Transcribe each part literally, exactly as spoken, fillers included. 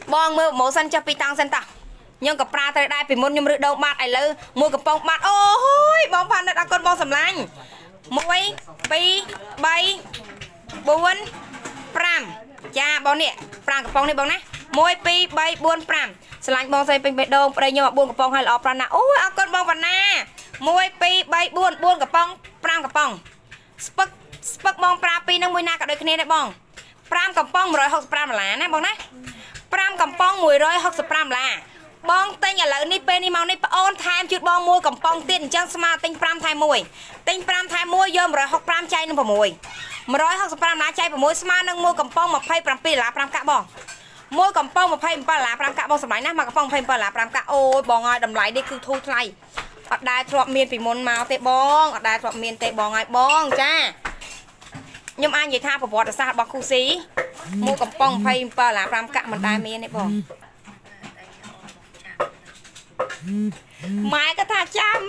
បងមើលម៉ូសិនចុះពីតាំងសិនតាខ្ញុំក៏ប្រាត្រូវដែរពីមុនខ្ញុំរឹដងបាត់ឥឡូវមួយកំប៉ុងបាត់អូយបងផានិតអរគុណបងសម្លាញ់មួយពីរបីបួនប្រាំចាបងនេះប្រាំកំប៉ុងនេះបងណាមួយពីរបីបួនប្រាំស្រឡាញ់បងស្រីពេញបេះដូងប្តីខ្ញុំបួនកំប៉ុងហើយល្អប្រាណាអូយអរគុណបងបណ្ណាមួយពីរបីបួនបួនកំប៉ុងប្រាំកំប៉ុងស្ពឹកស្ពឹកបងប្រាពីរនឹងមួយណាក៏ដូចគ្នាដែរបងប្រាំកំប៉ុងមួយរយហកសិបប្រាំដុល្លារណាបងណាប្រាំកំប៉ុងមួយរយហកសិបប្រាំដុល្លារបងទិញឥឡូវនេះពេលនេះមកនេះប្អូនថែមជូតបងមួយកំប៉ុងទៀតអញ្ចឹងស្មើទិញប្រាំថែមមួយទិញប្រាំថែមមួយយកមួយរយហកប្រាំចែកនឹង៦មួយរយហកសិបប្រាំដុល្លារចែក៦ស្មើនឹងមួយកំប៉ុងម្ភៃប្រាំពីរដុល្លារប្រាំកាក់បងមួយកំប៉ុងម្ភៃប្រាំដុល្លារប្រាំកាក់បងសម្លាញ់ណាមកកំប៉ុងម្ភៃប្រាំដុល្លារប្រាំកាក់អូយបងហើយតម្លៃនេះគឺធូរថ្លៃអត់ដែលធ្លាប់មានពីមុនមកទេបងអត់ដែលធ្លាប់មានទេបងហើយបងចាខ្ញុំអាចនិយាយថាប្រវត្តិសាស្ត្ររបស់គូស៊ីមួយកំប៉ុងម្ភៃប្រាំដុល្លារប្រាំកាក់មិនដែលមានទេបងម៉ែក៏ថាចាំ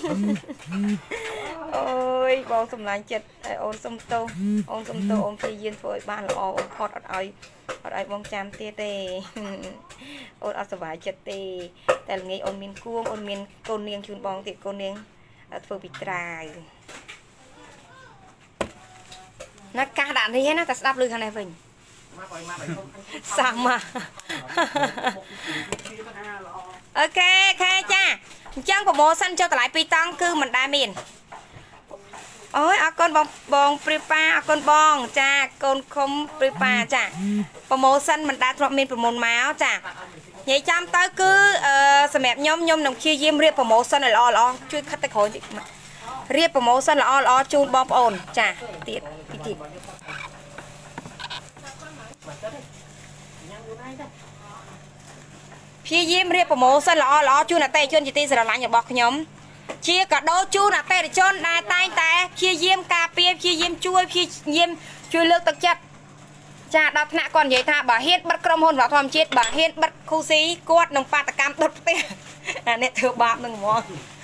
អូយបងសម្លាញ់ចិត្តអូនសុំទោសអូនសុំទោសអូនព្យាយាមធ្វើឲ្យបានល្អអូនផុតអត់ឲ្យអត់ឲ្យបងចាំទៀតទេអូនអត់សុបាយចិត្តទេតែល្ងាចអូនមានគួងអូនមានកូននាងជូនបងទៀតកូននាងធ្វើពីត្រាវណាកាសដាក់នេះណាតែស្ដាប់ឮខាងនេះវិញសាមាអូខេខេចាអញ្ចឹងប្រម៉ូសិនចុះតម្លៃពីរតង់គឺមិនដែលមានអូយអរគុណបងបងព្រាប៉ាអរគុណបងចាកូនខុំព្រាប៉ាចាប្រម៉ូសិនមិនដែលធ្លាប់មានប្រមុនមកចានិយាយចាំទៅគឺអឺសម្រាប់ខ្ញុំខ្ញុំនឹងព្យាយាមរៀបប្រម៉ូសិនឲ្យល្អល្អជួយខិតទៅក្រោយតិចរៀបប្រម៉ូសិនល្អល្អជូនបងប្អូនចាទៀតពីទៀតព្យាយាមរៀបប្រម៉ូសិនល្អល្អជូនអតិថិជនជាទីស្រឡាញ់របស់ខ្ញុំជាកាដូជូនអតិថិជនដែលតែងតែព្យាយាមការពារព្យាយាមជួយព្យាយាមជួយលើកទឹកចិត្តចាដល់ថ្នាក់គាត់និយាយថាបើហ៊ានបិទក្រុមហ៊ុនវប្បធម៌ជាតិបើហ៊ានបិទគូស៊ីគាត់នឹងបាតកម្មដុតផ្ទះអានេះធ្វើបាបនឹងហ្មង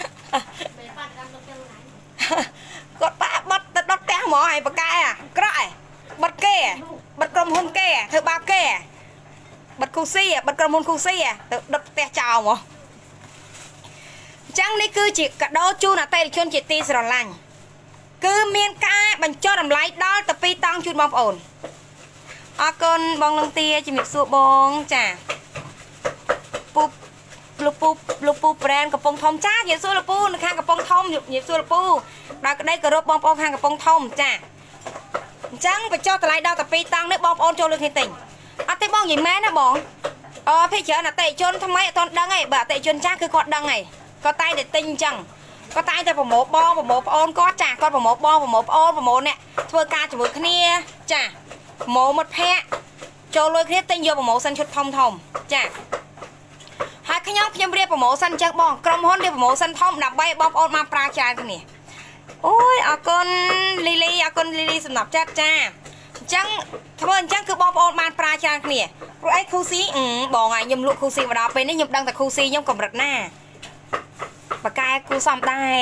គាត់បាបត់ទៅដុតផ្ទះហ្មងហើយបកែអាក្រក់ឯងបិទគេបិទក្រុមហ៊ុនគេធ្វើបាបគេបិទគូស៊ីបិទក្រុមហ៊ុនគូស៊ីទៅដុតផ្ទះចោលហ្មងអញ្ចឹងនេះគឺជាកាដូជូនអតិថិជនជាទីស្រឡាញ់គឺមានការបញ្ចុះតម្លៃដល់ទៅពីរតង់ជូនបងប្អូនអរគុណបងលងទាជំរាបសួរបងចាពូលោកពូលោកពូប្រែនកំពង់ធំចាជំរាបសួរលោកពូនៅខាងកំពង់ធំជំរាបសួរលោកពូដល់ក្តីគោរពបងប្អូនខាងកំពង់ធំចាអញ្ចឹងបញ្ចុះតម្លៃដល់ទៅពីរតង់នេះបងប្អូនចូលលើគ្នាទិញអត់ទេបងនិយាយមែនណាបងអឺភ័យច្រើនអតិថិជនថ្មីអត់ទាន់ដឹងឯងបើអតិថិជនចាស់គឺគាត់ដឹងឯងគាត់តែតែទិញអញ្ចឹងគាត់តែតែប្រម៉ូបងប្រម៉ូប្អូនគាត់ចាគាត់ប្រម៉ូបងប្រម៉ូប្អូនប្រម៉ូអ្នកធ្វើការជាមួយគ្នាចាប្រម៉ូមិត្តភ័ក្តិចូលលុយគ្នាទិញយកប្រម៉ូសិនឈុតធំធំចាហើយខ្ញុំខ្ញុំរៀបប្រម៉ូសិនអញ្ចឹងបងក្រុមហ៊ុនរៀបប្រម៉ូសិនធំដើម្បីបងប្អូនបានប្រើច្រើនគ្នាអូយអរគុណលីលីអរគុណលីលីសំណប់ចិត្តចាអញ្ចឹងធ្វើអញ្ចឹងគឺបងប្អូនបានប្រើច្រើនគ្នាព្រោះអីគូស៊ីបងហើយខ្ញុំលក់គូស៊ីមកដល់ពេលនេះខ្ញុំដឹងតែគូស៊ីខ្ញុំកម្រិតណាបកែគូសំដែរ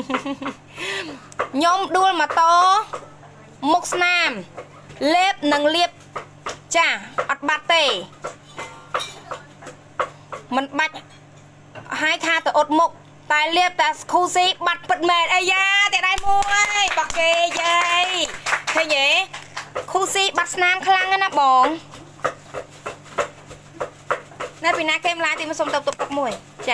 ខ្ញុំដួលម៉ូតូមុខស្នាមលេបនិងលាបចាអត់បាត់ទេមិនបាច់ហើយថាទៅអត់មុខតែលាបតែគូស៊ីបាត់ពិតមែនអីយ៉ាតែដៃមួយបកេយាយឃើញទេគូស៊ីបាត់ស្នាមខ្លាំងណាស់បងនៅពីណាគេម្លាយទីមកសុំទៅទុកទឹកមួយចា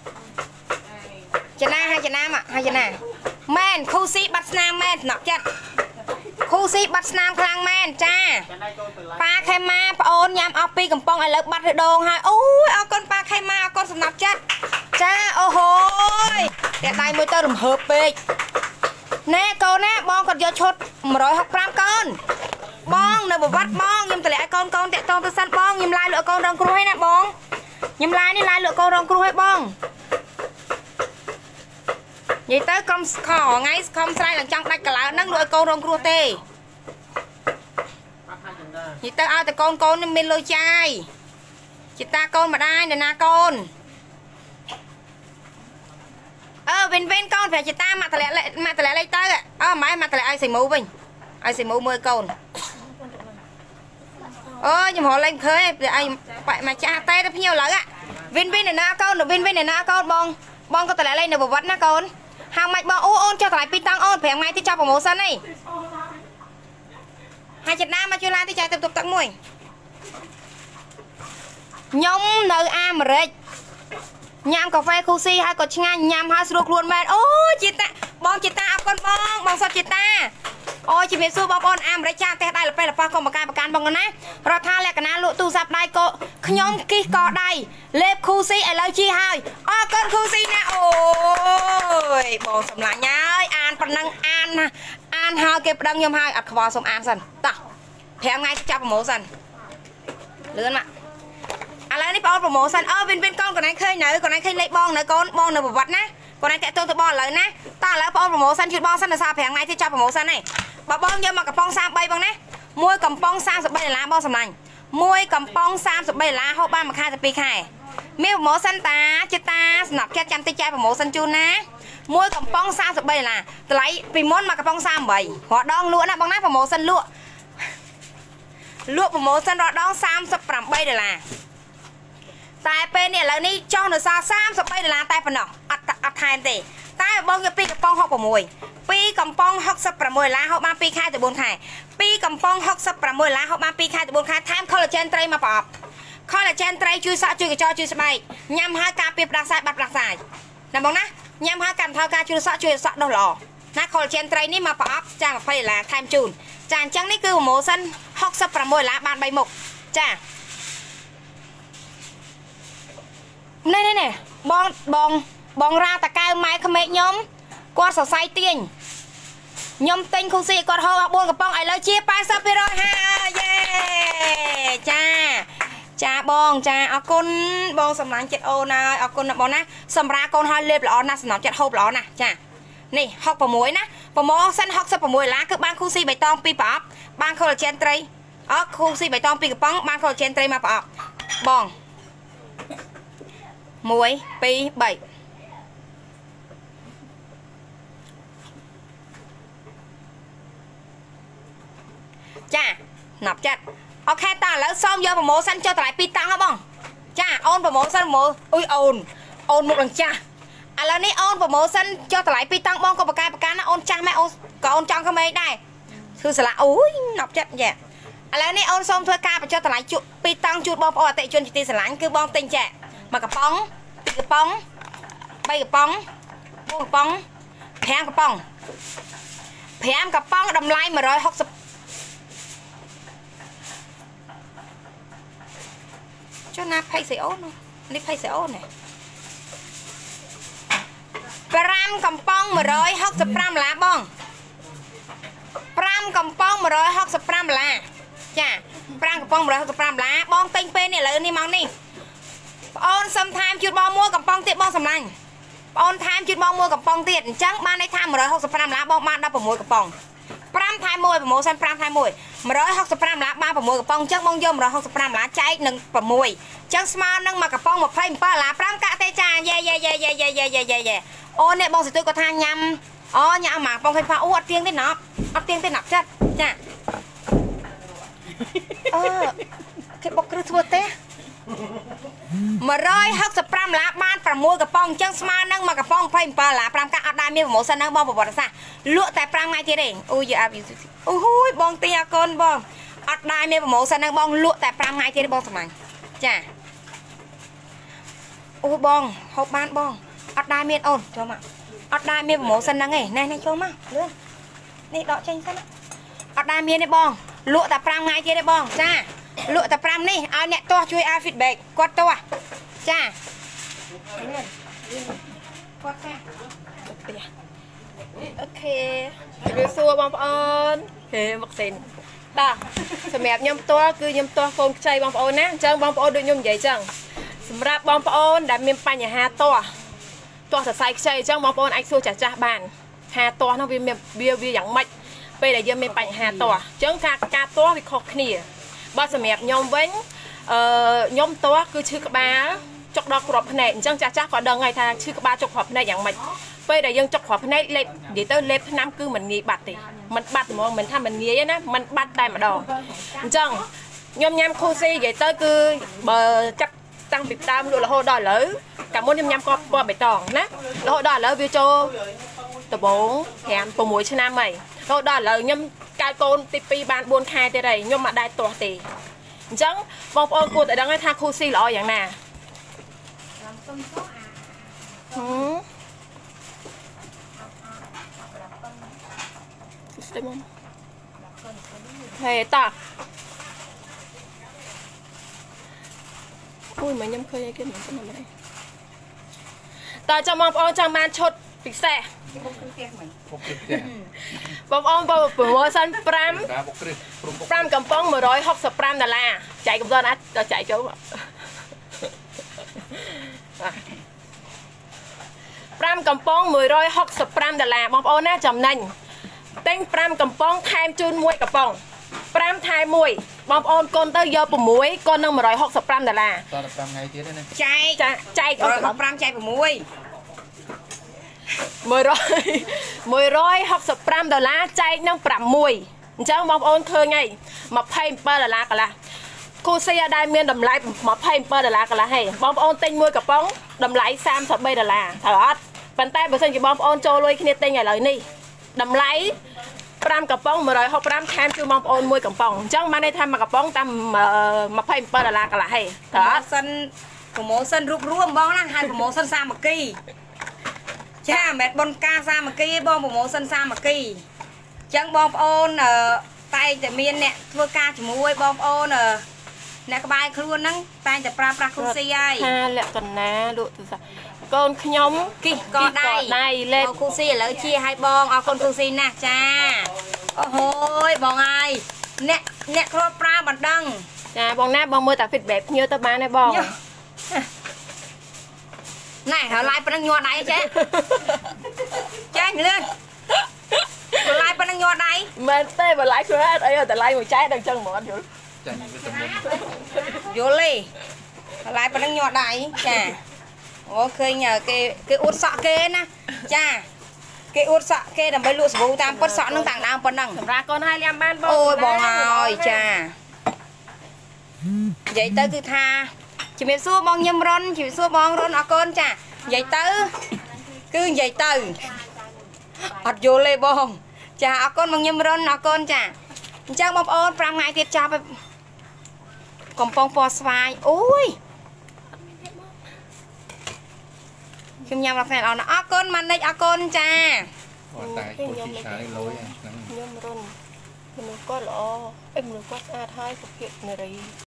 ចណាហើយចណាមកហើយចណាមែនគូស៊ីបាត់ស្នាមមែនថ្នាក់ចិត្តគូស៊ីបាត់ស្នាមខ្លាំងមែនចាប៉ាខេម៉ាប្អូនញ៉ាំអស់ពីកំប៉ុងឥឡូវបាត់រដងហើយអូយអរគុណប៉ាខេម៉ាអរគុណសំណាប់ចិត្តចាអូហូយតែដៃមួយទៅរំហើបពេកណែកូនណាបងគាត់យកឈុតមួយរយហកប្រាំកូនបងនៅប្រវត្តិបងខ្ញុំតម្លាក់ឲ្យកូនកូនតាក់តងទៅសិនបងខ្ញុំឡាយលក់កូនរងគ្រោះហើយណាបងខ្ញុំឡាយនេះឡាយលក់កូនរងគ្រោះហើយបងនិយាយទៅកុំខថ្ងៃខំស្រ័យឡើងចង់ដាច់កលើហ្នឹងលក់ឲ្យកូនរងគ្រោះទេនិយាយទៅឲ្យតែកូនកូននេះមានលុយចាយជាតាកូនម្ដាយនរណាកូនអឺវិនវិនកូនប្រជាតាមកតម្លាក់មកតម្លាក់លេខទៅអឺម៉ែមកតម្លាក់ឲ្យសៃមូវិញឲ្យសៃមូមើលកូន ơi nhưng họ lên khơi ai phải mà cha tay nó nhiều lắm ạ viên viên này na con được viên viên này na con bong bong có thể lại lên được một vật na con hàng mạch bong ô ôn cho lại pi tăng ôn phải ngay thì cho vào màu xanh này hai chục năm mà chưa la thì chạy tiếp tục tặng mùi nhóm nơi a mà rệt nhằm cà phê Coosea hay còn ngang nhằm hai sô luôn mà ôi chị ta bong chị ta con bong bong sao chị ta ôi chị biết xu bong on am rệt cha té đây là phải là pha con mà can mà can bong cái này rồi tha lại cái nào lụa tu sạp đây cô nhóm kia có đây lép Coosea lời chi hai ô con Coosea nè ôi bong sầm lại nhá an phần năng an an hai cái đăng nhom hai ắt vào xong an dần ta theo ngay cho vào mổ dần lươn ạ à lấy đi bong vào mổ dần ơ bên bên con còn anh khơi nữa còn anh khơi lấy bong nữa con bong nữa một vật nè còn anh kẹt tôi tôi bong lấy nè ta lấy bong vào mổ dần chuyện bong dần là sao theo ngay thì cho vào mổ dần này bà bong nhưng mà cái bong sang bay bong nè môi cầm bong sang sụp bay lá bong sầm lạnh môi cầm bong sang sụp bay lá hộp ba mà khai sụp pi khai miêu mổ dần ta chết ta nạp chết chăm tay chai vào mổ dần chun nè môi cầm bong sang sụp bay là lấy vì món mà cái bong sang bảy họ đong lúa nè bong nát vào mổ dần lúa lúa vào mổ dần đó đong sam sụp làm bay để là tại bên này là ní cho nó xa sam sụp bay để là tại phần nào ắt ắt hai tỷ tại bong cái pi cái bong học vào mùi pi cầm bong học sập làm mùi lá học ba pi khai từ bốn khai pi cầm bong học sập làm mùi lá học ba pi khai từ bốn khai tham collagen tray mà bọc collagen tray chui sọ chui cái cho chui bay nhằm hai cà pi đặc sai bạc đặc sai nè bong ná nhằm hai cành thao ca chui sọ chui sọ đâu lò ná collagen tray ní mà bọc cha mà phải là tham chun chàng trắng ní cứ mổ sân học sập làm mùi lá bàn bay mục cha này này nè bong bong bong ra ta cao máy không mệt nhóm qua sờ say tiền nhóm tinh Coosea còn hô buông cái bong ai lấy chia ba sắp rồi ha yeah cha cha bong cha ở con bong sầm láng chết ô na ở con bong na sầm ra con hơi lép lỏ na sầm chết hộp lỏ nè cha này học vào muối nè vào muối xanh học sắp vào muối lá cứ ban Coosea bày tông pi bắp ban collagen tray ở Coosea bày tông pi cái bong ban collagen tray mà bắp bong muối pi bảy cha nạp chặt ok ta lỡ xong vô vào mổ xanh cho lại pi tăng hả bông cha ôn vào mổ xanh mổ ui ôn ôn một lần cha à lần này ôn vào mổ xanh cho lại pi tăng bông có một cái một cái nó ôn cha mẹ ôn có ôn trong không mấy đây thư sẽ là ui nạp chặt vậy à lần này ôn xong thôi ca và cho lại chuột pi tăng chuột bông ở tại chuyên chỉ sẽ lánh cứ bông tinh trẻ mà cái bóng cái bóng bay cái bóng buông cái bóng phèm cái bóng phèm cái bóng đầm lai mà rồi học sập cho na phay sẽ ốt luôn đi phay sẽ ốt này pram cầm pong mà rồi học sập pram lá bong pram cầm pong mà rồi học sập pram lá chà pram cầm pong mà rồi học sập pram lá bong tinh pe này là đi mong đi on sometime chút bong mua cầm pong tiệt bong sầm lành on time chút bong mua cầm pong tiệt trắng ban đây tham mà rồi học sập pram lá bong ban đau vào môi cầm pong pram thay môi và môi xanh pram thay môi mà rồi học sập pram lá ba và môi cầm pong trắng bong vô mà rồi học sập pram lá cháy nâng và môi trắng small nâng mà cầm pong một phay ba lá pram cả tay trà yeah yeah yeah yeah yeah yeah yeah yeah ô nè bong thì tôi có than nhâm ô nhà mà bong phay pha u ắt tiếng thế nọ ắt tiếng thế nọ chết chà ơ cái bọc cứ thua té mà rồi học sập pram lá ban và môi cầm pong trắng small nâng mà cầm pong phay ba lá pram cả ắt đai miêu môi xanh nâng bong vào bọt ra lụa tại pram ngay thế này ôi giờ ôi bong tia con bong ắt đai miêu môi xanh nâng bong lụa tại pram ngay thế này bong sầm lành chà ôi bong hộp ban bong ắt đai miên ôn cho mà ắt đai miên mổ sân đang này này này cho mà nữa này đọ tranh sân ắt đai miên này bong lụa tập pram ngay kia đây bong cha lụa tập pram này ai nhẹ to chui ai feedback quát to cha quát cha ok review xua bong ôn thế mặc xin ta sầm mẹp nhom to cứ nhom to con chay bong ôn nè chân bong ôn được nhom vậy chẳngสำหรับบองปอนได้มีปัญหาตัวตัวสายใจจังบองปอนไอซ์โซจ่าจ่าบานหาตัวน้องวิววิววิวอย่างไม่ไปได้ยังมีปัญหาตัวจังการการตัววิเคราะห์นี่บอสเมียบยมเว้นยมตัวคือชื่อกระบาจกดอกกรอบแผนจังจ่าจ่าก็เดินไงทางชื่อกระบาจกขอบแผนอย่างไม่ไปได้ยังจกขอบแผนเล็บเดี๋ยวเต้เล็บน้ำคือเหมือนงี้บัดติมันบัดมองเหมือนถ้ามันงี้นะมันบัดได้มาดองจังញ៉ាំខូស៊ីនិយាយទៅគឺបើចាប់តាំងពីដើមលក់រហូតដល់ឥឡូវកាលមុនខ្ញុំញ៉ាំក៏ពណ៌បៃតងណារហូតដល់ឥឡូវវាចូលដំបងប្រាំ6ឆ្នាំហើយរហូតដល់ឥឡូវខ្ញុំកាយកូនទីពីរបានបួនខែទៀតហើយខ្ញុំមិនដែរទាស់ទេអញ្ចឹងបងប្អូនគួរតែដឹងថាខូស៊ីល្អយ៉ាងណាហឹមស្ទេមកហេតាអូយមកខ្ញុំឃើញអីគេមិនស្គាល់ទេតើចាំបងប្អូនចង់បានឈុតពិសេសបងប្អូនបើប្រម៉ូសិន5 5កំប៉ុងmột trăm sáu mươi lămដុល្លារចែកកំប៉ុងណាដល់ចែកចូល5កំប៉ុងmột trăm sáu mươi lămដុល្លារបងប្អូនណាចំណេញទិញ5កំប៉ុងថែមជូនមួយកំប៉ុង5ថែមមួយបងប្អូនកូនទៅយក6កូននឹងmột trăm sáu mươi lămដុល្លារត5ថ្ងៃទៀតណាចែកចែកអត់5ចែក6một trăm một trăm sáu mươi lămដុល្លារចែកនឹង6អញ្ចឹងបងប្អូនឃើញហើយ27ដុល្លារកន្លះគូស៊ីដែលមានតម្លៃ27ដុល្លារកន្លះហេបងប្អូនទិញមួយកំប៉ុងតម្លៃ33ដុល្លារត្រូវអត់ប៉ុន្តែបើសិនជាបងប្អូនចូលលុយគ្នាទិញឥឡូវនេះតម្លៃ5កំប៉ុងmột trăm sáu mươi lămថែមជូនបងប្អូនមួយកំប៉ុងអញ្ចឹងបានន័យថាមួយកំប៉ុងតាម27ដុល្លារកន្លះហេត្រូវអត់សិនប្រម៉ូសិនរូបរួមបងណាហើយប្រម៉ូសិនសាមគ្គីចាមិនបនការសាមគ្គីបងប្រម៉ូសិនសាមគ្គីអញ្ចឹងបងប្អូនតែងតែមានអ្នកធ្វើការជាមួយបងប្អូនអ្នកក្បែរខ្លួនហ្នឹងតែងតែប្រើប្រាស់គូស៊ីហើយថាលក្ខណៈលក់ទូរស័ព្ទកូនខ្ញុំគិះកដៃដៃលេខគូស៊ីឥឡូវជាឲ្យបងអរគុណគូស៊ីណាស់ចាអូហូយបងហើយអ្នកអ្នកគ្រាន់ប្រើបណ្ដឹងចាបងណាបងមើលតែ feedback ភ្ញៀវទៅបានទេបងណែហើយឡាយប៉ុណ្ណឹងញ័រដៃចេះចេះលឿនបើឡាយប៉ុណ្ណឹងញ័រដៃមែនទេបើឡាយខ្លួនអីតែឡាយមួយចែកដល់ចឹងហ្មងអត់យល់ចាញ់វាទៅមុនយល់ទេបើឡាយប៉ុណ្ណឹងញ័រដៃចាអូឃើញគេគេអួតសក់គេណាចាគេអួតសក់គេដើម្បីលក់សាប៊ូតាមពិតសក់នឹងតាំងដើមប៉ុណ្ណឹងសម្រាប់កូនឲ្យលាមបានបងអូយបងហើយចានិយាយទៅគឺថាជំរាបសួរបងញឹមរុនជំរាបសួរបងរុនអរគុណចានិយាយទៅគឺនិយាយទៅអត់យល់ទេបងចាអរគុណបងញឹមរុនអរគុណចាអញ្ចឹងបងប្អូន5ថ្ងៃទៀតចាប់កំប៉ុងពណ៌ស្វាយអូយខ្ញុំញ៉ាំដល់ថ្ងៃល្អណាស់អរគុណម៉ានិចអរគុណចាតែខ្ញុំឆាយលុយខ្ញុំរុនមនុស្សគាត់ល្អអីមនុស្សគាត់ស្អាតហើយសុភាពនារី